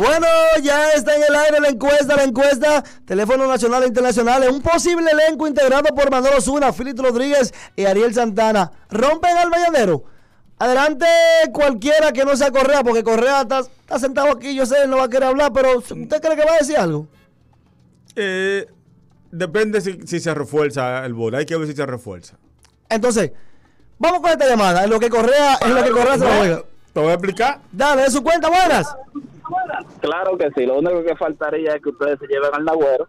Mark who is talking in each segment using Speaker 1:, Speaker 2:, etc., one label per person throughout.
Speaker 1: Bueno, ya está en el aire la encuesta, teléfono nacional e internacional, un posible elenco integrado por Manolo Zuna, Philip Rodríguez y Ariel Santana. ¿Rompen al Mañanero? Adelante cualquiera que no sea Correa, porque Correa está sentado aquí, yo sé, él no va a querer hablar, pero ¿usted cree que va a decir algo?
Speaker 2: Depende si se refuerza el bol, hay que ver si se refuerza.
Speaker 1: Entonces, vamos con esta llamada, en lo que Correa se lo juega.
Speaker 2: Te voy a explicar.
Speaker 1: Dale, de su cuenta, buenas.
Speaker 3: Claro que sí, lo único que faltaría es que ustedes se lleven al Nagüero.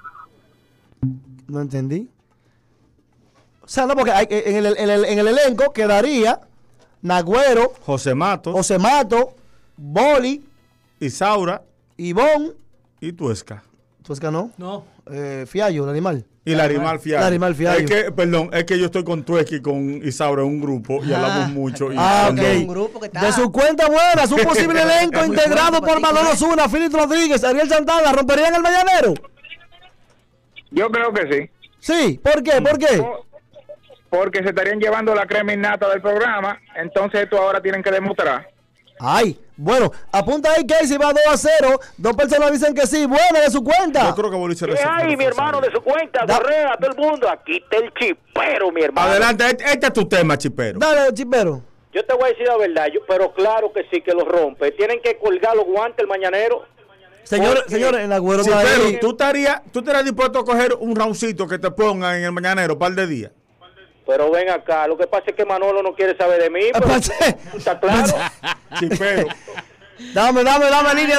Speaker 1: No entendí. O sea, no, porque en el elenco quedaría Nagüero,
Speaker 2: José Mato,
Speaker 1: Boli,
Speaker 2: Isaura,
Speaker 1: Ivón
Speaker 2: y Tuesca.
Speaker 1: ¿Tuesca no?
Speaker 4: No.
Speaker 1: Fiallo, el animal.
Speaker 2: Y Larimar Fiallo.
Speaker 1: Larimar Fiallo.
Speaker 2: Es que yo estoy con Tuesca y con Isaura en un grupo y hablamos mucho. Y
Speaker 1: ok.
Speaker 4: Un grupo que está...
Speaker 1: De su cuenta buenas, un posible elenco integrado por Manolo Zuna, Philip Rodríguez, Ariel Santana, ¿romperían el Mañanero?
Speaker 3: Yo creo que sí.
Speaker 1: Sí, ¿por qué? ¿Por qué?
Speaker 3: Porque se estarían llevando la crema innata del programa, entonces esto ahora tienen que demostrar.
Speaker 1: Ay, bueno, apunta ahí que si va 2-0, dos personas dicen que sí, bueno, de su cuenta.
Speaker 2: Yo creo que Boliche
Speaker 5: Ay, mi hermano, de su cuenta, Correa, todo el mundo, aquí está el chipero, mi hermano.
Speaker 2: Adelante, este es tu tema, Chipero.
Speaker 1: Dale, Chipero.
Speaker 5: Yo te voy a decir la verdad, pero claro que sí que lo rompe. Tienen que colgar los guantes el mañanero.
Speaker 1: Señores, el Agüero está
Speaker 2: Chipero,
Speaker 1: ahí.
Speaker 2: ¿tú estarías dispuesto a coger un roundcito que te pongan en el Mañanero un par de días?
Speaker 5: Pero ven acá, lo que pasa es que Manolo no quiere saber de mí, pero está claro.
Speaker 2: Chipero.
Speaker 1: Dame línea.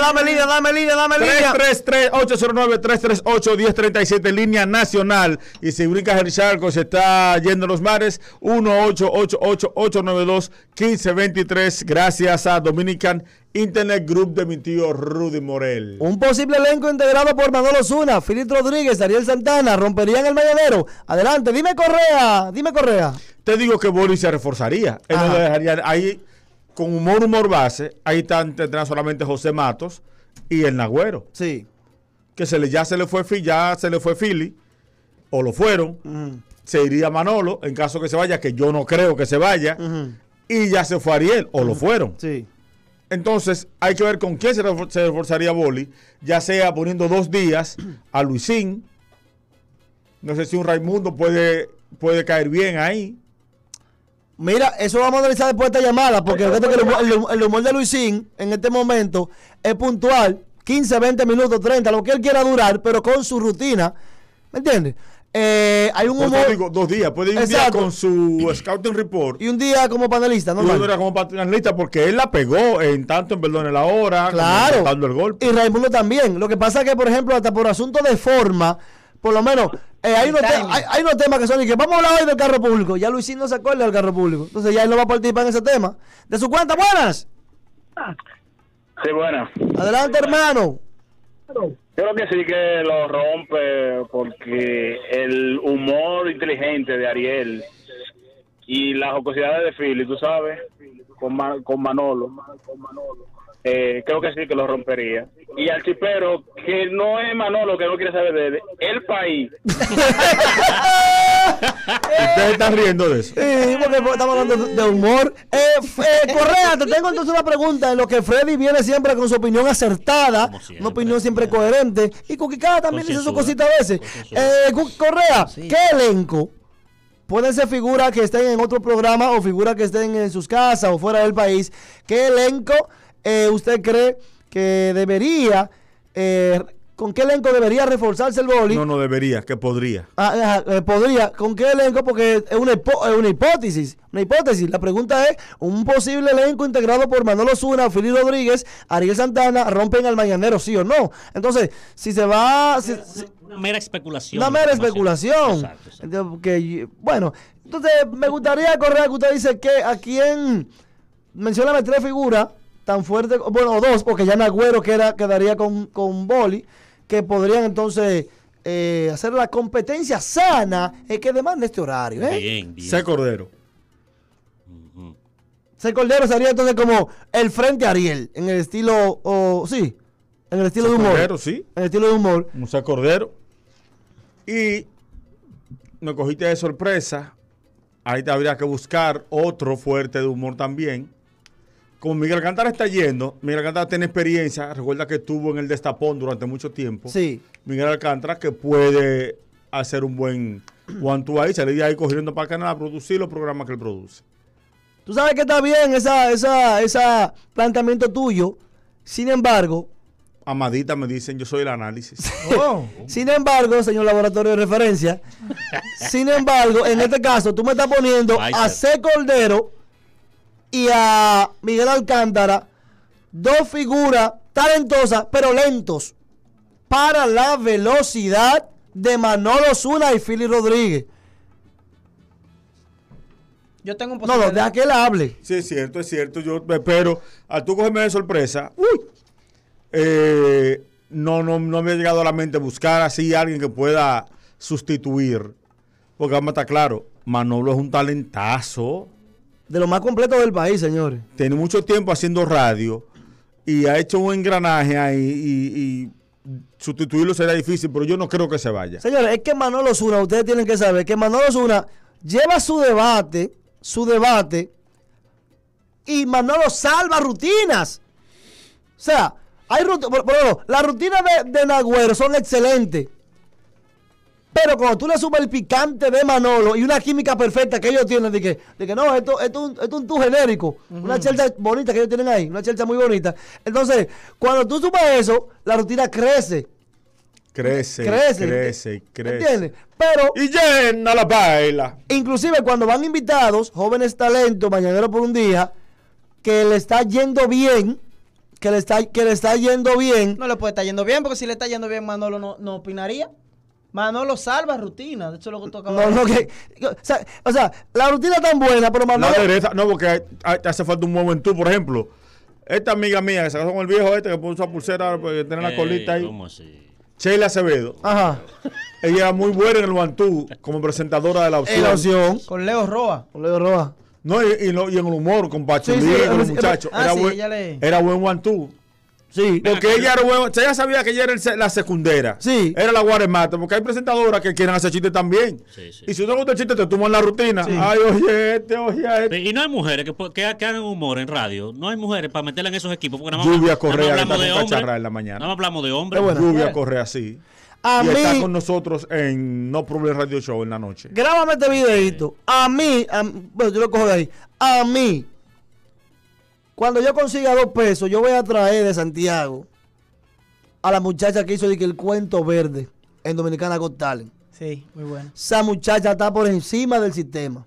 Speaker 2: 333-809-338-1037, línea nacional. Y si brincas el charco, se está yendo a los mares, 1-888-892-1523. Gracias a Dominican Internet Group de mi tío Rudy Morel.
Speaker 1: Un posible elenco integrado por Manolo Zuna, Philip Rodríguez, Ariel Santana, romperían el Mañanero. Adelante, dime Correa.
Speaker 2: Te digo que Boris se reforzaría. Él no dejaría ahí. Con humor base, ahí tendrán solamente José Matos y el Nagüero.
Speaker 1: Sí.
Speaker 2: Que ya se le fue Philly, o lo fueron, se iría Manolo, en caso que se vaya, que yo no creo que se vaya, y ya se fue Ariel, o lo fueron.
Speaker 1: Sí.
Speaker 2: Entonces, hay que ver con quién se reforzaría Boli, ya sea poniendo 2 días a Luisín, no sé si un Raimundo puede caer bien ahí.
Speaker 1: Mira, eso vamos a analizar después de esta llamada, porque fíjate que el humor de Luisín en este momento es puntual, 15, 20 minutos, 30, lo que él quiera durar, pero con su rutina, ¿me entiendes? Hay un humor...
Speaker 2: Digo, 2 días, puede ir un día con su Scouting Report.
Speaker 1: Y un día como panelista, ¿no?
Speaker 2: Un día como panelista, porque él la pegó en Perdone la Hora,
Speaker 1: claro,
Speaker 2: dando el golpe.
Speaker 1: Y Raimundo también. Lo que pasa es que, por ejemplo, hasta por asunto de forma, por lo menos... hay unos temas que son y que vamos a hablar hoy del carro público. Ya Luisín no se acuerda del carro público. Entonces ya él no va a participar en ese tema. De su cuenta, buenas.
Speaker 3: Sí, bueno.
Speaker 1: Adelante, hermano.
Speaker 3: Yo creo que sí que lo rompe porque el humor inteligente de Ariel y las jocosidades de Philly, tú sabes, con Manolo. Creo que sí que lo rompería. Y al Chipero, que no es Manolo, que no quiere saber de el país.
Speaker 2: Ustedes están riendo de eso.
Speaker 1: Sí, porque estamos hablando de humor. Correa, te tengo entonces una pregunta en lo que Freddy viene siempre con su opinión acertada, una opinión siempre coherente. Y Cuquicada también dice su cosita a veces. Correa, ¿qué elenco? Pueden ser figuras que estén en otro programa o figuras que estén en sus casas o fuera del país. ¿Qué elenco usted cree que debería, con qué elenco debería reforzarse el boli?
Speaker 2: No debería, que podría.
Speaker 1: Podría, ¿con qué elenco? Porque es una hipótesis. La pregunta es, un posible elenco integrado por Manolo Zuna, Philip Rodríguez, Ariel Santana, ¿rompen al Mañanero, sí o no? Entonces, si se va...
Speaker 4: Una mera especulación.
Speaker 1: Exacto. Bueno, entonces me gustaría, Correa, que usted dice que a quién... Mencióname 3 figuras tan fuertes, bueno, o 2, porque ya Nagüero quedaría con Boli, que podrían entonces hacer la competencia sana que demanda este horario.
Speaker 4: Bien.
Speaker 2: C. Cordero.
Speaker 1: C. Cordero sería entonces como el frente Ariel, en el estilo, en el estilo de humor.
Speaker 2: Cordero, sí.
Speaker 1: En el estilo de humor.
Speaker 2: Un C. Cordero. Y me cogiste de sorpresa. Ahí te habría que buscar otro fuerte de humor también. como Miguel Alcántara está yendo, Miguel Alcántara tiene experiencia, recuerda que estuvo en el Destapón durante mucho tiempo.
Speaker 1: Sí.
Speaker 2: Miguel Alcántara que puede hacer un buen one-two ahí, salir de ahí corriendo para Canadá a producir los programas que él produce.
Speaker 1: Tú sabes que está bien esa planteamiento tuyo. Sin embargo,
Speaker 2: Amadita me dicen, yo soy el análisis.
Speaker 1: sin embargo, señor laboratorio de referencia, sin embargo, en este caso, tú me estás poniendo a C. Cordero y a Miguel Alcántara, dos figuras talentosas, pero lentos, para la velocidad de Manolo Zuna y Philly Rodríguez.
Speaker 6: Yo tengo un
Speaker 1: No, deja que él hable.
Speaker 2: Sí, es cierto. Yo espero, al tú cogerme de sorpresa, no me ha llegado a la mente buscar así a alguien que pueda sustituir. Porque vamos a estar claro, Manolo es un talentazo.
Speaker 1: De lo más completo del país, señores.
Speaker 2: Tiene mucho tiempo haciendo radio y ha hecho un engranaje ahí y sustituirlo será difícil, pero yo no creo que se vaya.
Speaker 1: Señores, es que Manolo Zuna, ustedes tienen que saber que Manolo Zuna lleva su debate y Manolo salva rutinas. O sea, hay las rutinas de Nagüero son excelentes. Pero cuando tú le sumas el picante de Manolo y una química perfecta que ellos tienen, de que no, esto es un tú genérico, una chelcha bonita que ellos tienen ahí, una chelcha muy bonita. Entonces, cuando tú sumas eso, la rutina crece. Crece. ¿Entiendes? Pero,
Speaker 2: y llena la baila.
Speaker 1: Inclusive cuando van invitados, jóvenes talentos, mañaneros por un día, que le está yendo bien, que le está yendo bien.
Speaker 6: No le puede estar yendo bien, porque si le está yendo bien, Manolo no opinaría. Manolo salva rutina. De hecho, lo que tú acabas de decir.
Speaker 1: O sea, la rutina es tan buena, pero Manolo.
Speaker 2: No, porque hace falta un momento. Por ejemplo, esta amiga mía que se casó con el viejo que puso esa pulsera porque tiene la colita ahí. ¿Cómo así? Sheila Acevedo.
Speaker 1: Ajá.
Speaker 2: Ella era muy buena en el One-Two como presentadora de la opción.
Speaker 6: Con Leo Roa.
Speaker 2: No, y en el humor, con Pachulí, con los muchachos. Era buen One-Two.
Speaker 1: Sí.
Speaker 2: Porque ella era buena. Ella sabía que ella era la secundera.
Speaker 1: Sí.
Speaker 2: Era la guaremata. Porque hay presentadoras que quieren hacer chistes también.
Speaker 4: Sí, sí.
Speaker 2: Y si no te gusta el chiste, te toman la rutina. Sí. Ay, oye este.
Speaker 4: Y no hay mujeres que hagan humor en radio. No hay mujeres para meterla en esos equipos. Porque
Speaker 2: Lluvia Correa,
Speaker 4: nada más hablamos de hombres.
Speaker 2: En la mañana.
Speaker 4: Nada más hablamos de hombres.
Speaker 2: Lluvia Correa, sí. Y está con nosotros en No Problem Radio Show en la noche.
Speaker 1: Grábame este videito. Bueno, yo lo cojo de ahí. A mí, cuando yo consiga $2, yo voy a traer de Santiago a la muchacha que hizo el cuento verde en Dominicana Got Talent.
Speaker 6: Sí, muy bueno.
Speaker 1: Esa muchacha está por encima del sistema.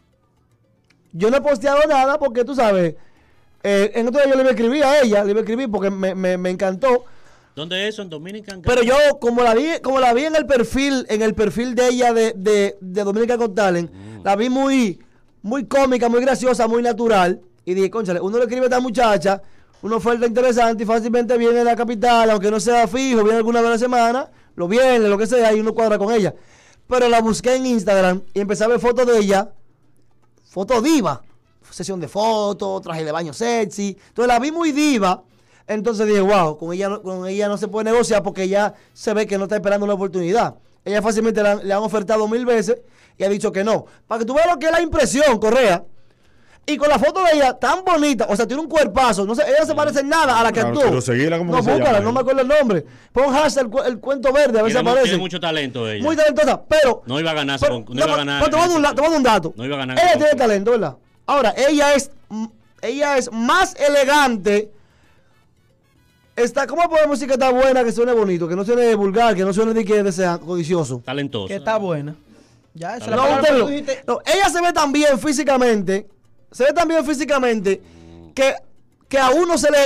Speaker 1: Yo no he posteado nada porque tú sabes, en otro día yo le escribí a ella, porque me encantó.
Speaker 4: ¿Dónde es eso? En Dominican.
Speaker 1: Pero yo, como la vi en el perfil de ella de Dominicana Got Talent, la vi muy cómica, muy graciosa, muy natural. Y dije, cónchale, uno le escribe a esta muchacha una oferta interesante y fácilmente viene a la capital, aunque no sea fijo, viene alguna vez a la semana, lo viene, lo que sea, y uno cuadra con ella. Pero la busqué en Instagram y empecé a ver fotos de ella, foto diva, sesión de fotos, traje de baño sexy. Entonces la vi muy diva. Entonces dije, wow, con ella no se puede negociar porque ella se ve que no está esperando una oportunidad. Ella fácilmente le han ofertado 1000 veces y ha dicho que no. Para que tú veas lo que es la impresión, Correa. Y con la foto de ella tan bonita, o sea, tiene un cuerpazo, no sé, ella se parece en nada a la que actuó.
Speaker 2: Pero seguíla como
Speaker 1: no, búscala, no me acuerdo el nombre. Pon hashtag el cuento verde, a ver si aparece.
Speaker 4: Tiene mucho talento ella.
Speaker 1: Muy talentosa, pero
Speaker 4: no iba a ganar, no iba a ganar.
Speaker 1: Pero te voy a dar un dato.
Speaker 4: No iba a ganar.
Speaker 1: Ella tiene talento, ¿verdad? Ahora, ella es más elegante. ¿Cómo podemos decir que está buena, que suene bonito, que no suene vulgar, que no suene de que sea codicioso?
Speaker 4: Talentoso.
Speaker 6: Que está buena. Ya, esa
Speaker 1: no, ella se ve tan bien físicamente. Que a uno se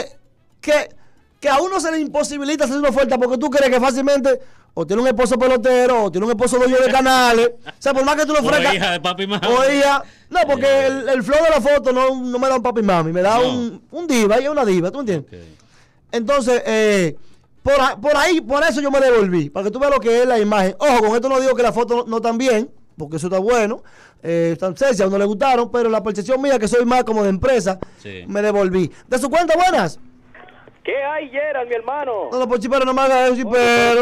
Speaker 1: le imposibilita hacer una oferta porque tú crees que fácilmente o tiene un esposo pelotero o tiene un esposo dueño de canales. O sea, por más que tú lo ofrezcas.
Speaker 4: O hija de papi y mami.
Speaker 1: O hija. No, porque el flow de la foto no me da un papi y mami, me da un diva, ella es una diva, ¿tú entiendes? Okay. Entonces, por eso yo me devolví, para que tú veas lo que es la imagen. Ojo, con esto no digo que la foto no tan bien, porque eso está bueno, tan sexy, a uno le gustaron, pero la percepción mía, que soy más como de empresa, me devolví. ¿De su cuenta, buenas?
Speaker 5: ¿Qué hay, Gerald, mi hermano?
Speaker 1: No, pues Chipero, no me hagas eso,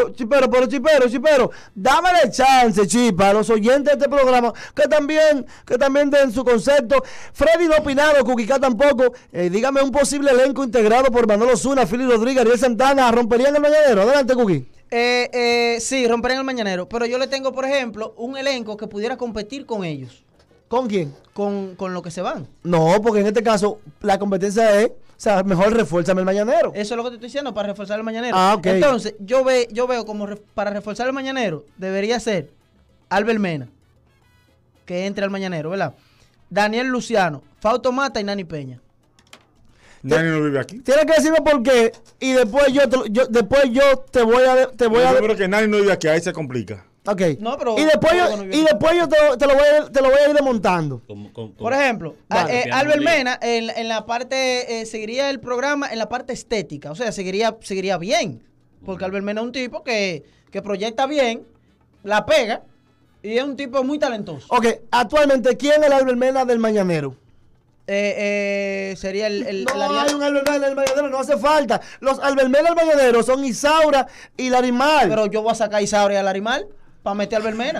Speaker 1: Chipero. Dámele chance, Chipa, a los oyentes de este programa, que también den su concepto. Freddy no ha opinado, Cuquicá tampoco. Dígame un posible elenco integrado por Manolo Zuna, Philly Rodríguez, Ariel Santana, ¿romperían el mañanero? Adelante, Cuqui.
Speaker 6: Sí, romperían el mañanero, pero yo le tengo, por ejemplo, un elenco que pudiera competir con ellos.
Speaker 1: ¿Con quién?
Speaker 6: Con lo que se van.
Speaker 1: No, porque en este caso la competencia es, o sea, mejor refuérzame el mañanero.
Speaker 6: Eso es lo que te estoy diciendo, para reforzar el mañanero.
Speaker 1: Ah, ok.
Speaker 6: Entonces, yo veo como para reforzar el mañanero, debería ser Albert Mena, que entre al mañanero, ¿verdad? Daniel Luciano, Fausto Mata y Nani Peña.
Speaker 2: Nani no vive aquí.
Speaker 1: Tienes que decirme por qué y después yo te voy a
Speaker 2: Yo creo que Nani no vive aquí, ahí se complica.
Speaker 1: Ok.
Speaker 6: No, pero
Speaker 1: y después yo te lo voy a ir desmontando.
Speaker 6: Por ejemplo, Albert Mena en la parte seguiría el programa en la parte estética, o sea, seguiría bien, porque Albert Mena es un tipo que proyecta bien, la pega y es un tipo muy talentoso.
Speaker 1: Ok, actualmente ¿quién es el Albert Mena del mañanero?
Speaker 6: Sería
Speaker 1: no hay un Albert Mena del mañanero, no hace falta. Los Albert Mena del mañanero son Isaura y Larimar.
Speaker 6: Pero yo voy a sacar a Isaura y a Larimar para meter a Albert Mena.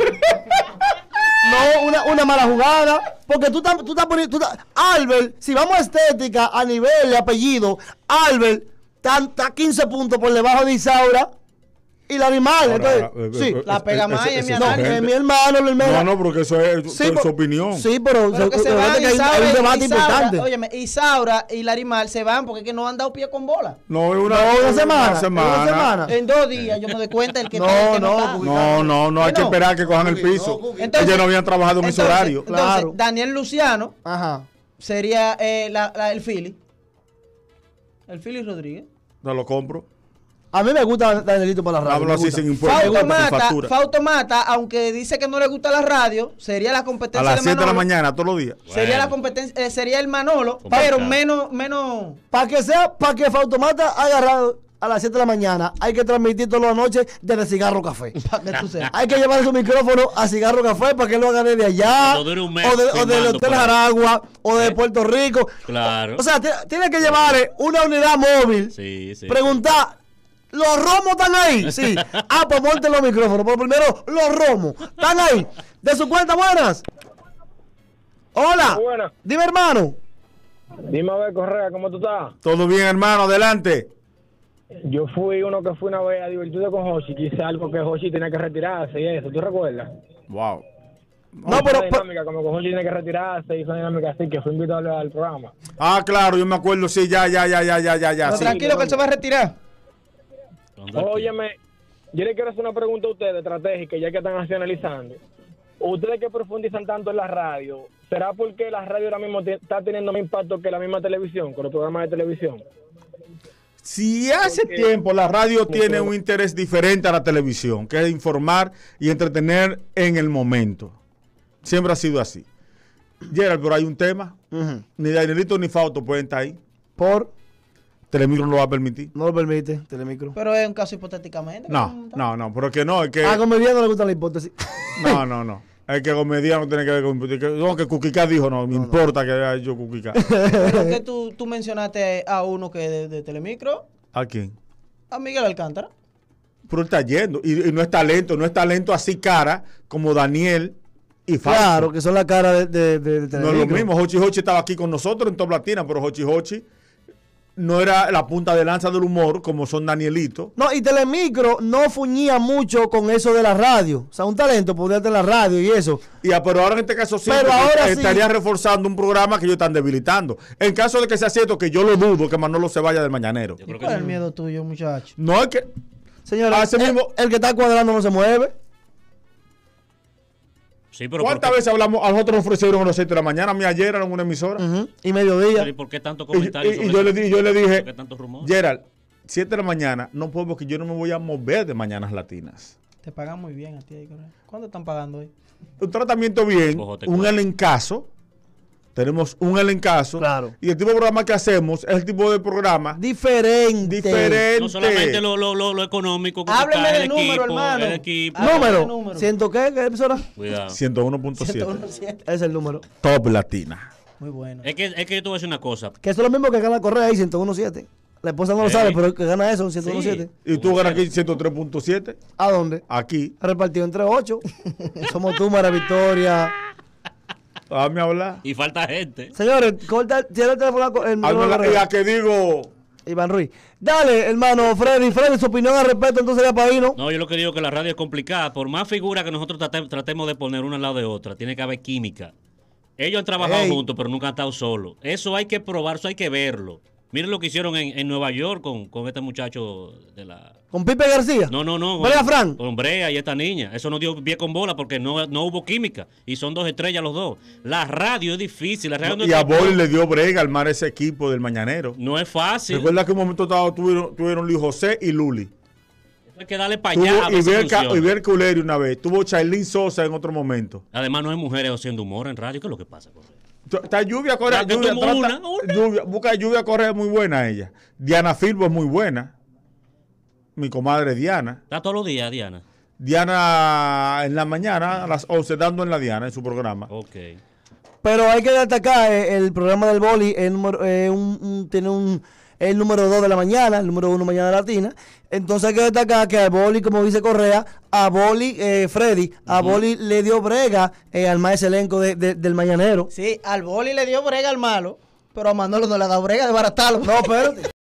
Speaker 1: No, una mala jugada. Porque tú estás poniendo. Albert, si vamos a estética a nivel de apellido, Albert está 15 puntos por debajo de Isaura y Larimar. Entonces, sí,
Speaker 6: la pega más y es mi análisis.
Speaker 1: Es mi hermano, Albert Mena.
Speaker 2: No, porque eso es su opinión.
Speaker 1: Sí, pero
Speaker 6: que se van,
Speaker 1: hay un debate importante.
Speaker 6: Óyeme, Isaura y Larimar se van porque es que no han dado pie con bola.
Speaker 2: No, es
Speaker 1: una semana.
Speaker 6: En 2 días yo me doy cuenta el que
Speaker 2: no, hay que esperar que cojan el piso.
Speaker 6: Entonces,
Speaker 2: ellos no habían trabajado en ese horario.
Speaker 6: Claro. Daniel Luciano
Speaker 1: Ajá.
Speaker 6: sería el Philly. El Philly Rodríguez.
Speaker 2: No lo compro.
Speaker 1: A mí me gusta Danielito para la radio.
Speaker 2: Hablo así sin impuestos.
Speaker 6: Fausto Mata, aunque dice que no le gusta la radio, sería la competencia
Speaker 2: a las
Speaker 6: de
Speaker 2: 7 de la
Speaker 6: Manolo.
Speaker 2: mañana, todos los días.
Speaker 6: Sería la competencia, sería el Manolo, pero menos.
Speaker 1: Para que Fausto Mata haya agarrado a las 7 de la mañana, hay que transmitir todas las noches desde Cigarro Café. Hay que llevar su micrófono a Cigarro Café para que lo haga desde allá, o del Hotel Jaragua, o de Puerto Rico.
Speaker 4: Claro.
Speaker 1: O sea, tiene que llevar una unidad móvil.
Speaker 4: Sí.
Speaker 1: Preguntar. ¿Los romos están ahí? Sí. Pues monten los micrófonos. Pero primero, los romos. ¿Están ahí? ¿De su cuenta, buenas? Hola.
Speaker 5: Buenas.
Speaker 1: Dime, hermano.
Speaker 5: Dime a ver, Correa, ¿cómo tú estás?
Speaker 2: Todo bien, hermano, adelante.
Speaker 5: Yo fui una vez a divertirme con Hoshi, quise algo que Hoshi tenía que retirarse y eso, ¿tú recuerdas?
Speaker 2: Wow.
Speaker 1: No, pero
Speaker 5: dinámica, como que Hoshi tiene que retirarse y esa dinámica así, que fue invitado al programa.
Speaker 2: Ah, claro, yo me acuerdo, sí, ya.
Speaker 6: No,
Speaker 2: Sí.
Speaker 6: tranquilo que él se va a retirar.
Speaker 5: Óyeme, yo le quiero hacer una pregunta a ustedes estratégica, ya que están así analizando. Ustedes que profundizan tanto en la radio, ¿será porque la radio ahora mismo está teniendo más impacto que la misma televisión, con los programas de televisión?
Speaker 2: Si hace tiempo la radio tiene un interés diferente a la televisión, que es informar y entretener en el momento. Siempre ha sido así. Gerald, pero hay un tema. Ni Danielito ni Fausto pueden estar ahí.
Speaker 1: Por
Speaker 2: Telemicro no lo va a permitir.
Speaker 1: No lo permite, Telemicro.
Speaker 6: Pero es un caso hipotéticamente.
Speaker 2: No, pero que no, es que...
Speaker 1: A Gomedía no le gusta la hipótesis.
Speaker 2: No. Es que Gomedía no tiene que ver con... que Cuquicá dijo, no me importa que haya hecho Cuquicá.
Speaker 6: Pero que tú mencionaste a uno que de Telemicro.
Speaker 2: ¿A quién?
Speaker 6: A Miguel Alcántara.
Speaker 2: Pero él está yendo. Y no es talento así cara como Daniel y Fausto.
Speaker 1: Claro, que son la cara de Telemicro.
Speaker 2: No es lo mismo. Hochi estaba aquí con nosotros en Top Latina, pero Hochi no era la punta de lanza del humor como son Danielito.
Speaker 1: No, y Telemicro no fuñía mucho con eso de la radio. O sea, un talento podía tener la radio y eso.
Speaker 2: Pero ahora en este caso sí,
Speaker 1: pero ahora
Speaker 2: estaría reforzando un programa que ellos están debilitando. En caso de que sea cierto, que yo lo dudo, que Manolo se vaya del mañanero.
Speaker 6: ¿Cuál es el miedo tuyo, muchacho?
Speaker 2: No es que...
Speaker 1: Señora, el que está cuadrando no se mueve.
Speaker 4: Sí, pero
Speaker 2: ¿cuántas veces hablamos? A nosotros nos ofrecieron a las 7 de la mañana, a mí ayer en una emisora.
Speaker 1: Y mediodía.
Speaker 4: ¿Y por qué tanto comentario?
Speaker 2: Y yo le dije,
Speaker 4: ¿por qué tanto rumor?
Speaker 2: Gerald, 7 de la mañana, no puedo porque yo no me voy a mover de Mañanas Latinas.
Speaker 6: Te pagan muy bien a ti. ¿Cuánto están pagando hoy?
Speaker 2: Un tratamiento bien, un elencazo. Tenemos un elencazo.
Speaker 1: Claro.
Speaker 2: Y el tipo de programa que hacemos es el tipo de programa diferente.
Speaker 4: No solamente lo económico.
Speaker 6: Hábleme de número, hermano.
Speaker 1: ¿Número? ¿Ciento qué? ¿Qué emisora?
Speaker 4: Cuidado.
Speaker 2: 101.7.
Speaker 1: Es el número.
Speaker 2: Top Latina.
Speaker 6: Muy bueno.
Speaker 4: Es que yo te voy a decir una cosa.
Speaker 1: Que eso es lo mismo que Gana Correa ahí, 101.7. La esposa no lo sabe, pero que gana eso, 101.7.
Speaker 2: ¿Y tú ganas aquí 103.7?
Speaker 1: ¿A dónde?
Speaker 2: Aquí.
Speaker 1: Repartido entre 8. Somos tú, Mara Victoria.
Speaker 2: Dame hablar.
Speaker 4: Y falta gente.
Speaker 1: Señores, cierra el teléfono.
Speaker 2: Y a que digo...
Speaker 1: Iván Ruiz. Dale, hermano Freddy, su opinión al respecto, entonces ya para irnos.
Speaker 4: No, yo lo que digo es que la radio es complicada. Por más figuras que nosotros tratemos de poner una al lado de otra, tiene que haber química. Ellos han trabajado juntos, pero nunca han estado solos. Eso hay que probar, eso hay que verlo. Miren lo que hicieron en Nueva York con este muchacho de la...
Speaker 1: ¿Con Pipe García?
Speaker 4: No.
Speaker 1: ¿Brea Fran?
Speaker 4: Con Brea y esta niña. Eso no dio pie con bola porque no hubo química. Y son 2 estrellas los dos. La radio es difícil. La radio no
Speaker 2: y a Boli le dio brega armar ese equipo del Mañanero.
Speaker 4: No es fácil.
Speaker 2: Recuerda que en un momento dado tuvieron Luis José y Luli.
Speaker 4: Hay que darle para allá.
Speaker 2: Y ver Culeri una vez. Tuvo Chailín Sosa en otro momento.
Speaker 4: Además, no hay mujeres haciendo humor en radio. ¿Qué es lo que pasa con ella?
Speaker 2: Está Lluvia Correa. Busca Lluvia Correa, muy buena ella. Diana Filbo es muy buena. Mi comadre Diana.
Speaker 4: Está todos los días, Diana.
Speaker 2: Diana en la mañana, a las 11, dando en la Diana en su programa.
Speaker 4: Ok.
Speaker 1: Pero hay que destacar, el programa del Boli tiene el número 2 de la mañana, el número 1 Mañana Latina. Entonces hay que destacar que a Boli, como dice Correa, a Boli, Freddy, a Boli le dio brega al más elenco del Mañanero.
Speaker 6: Sí, al Boli le dio brega al malo, pero a Manolo no le ha dado brega de baratarlo.
Speaker 1: No, espérate.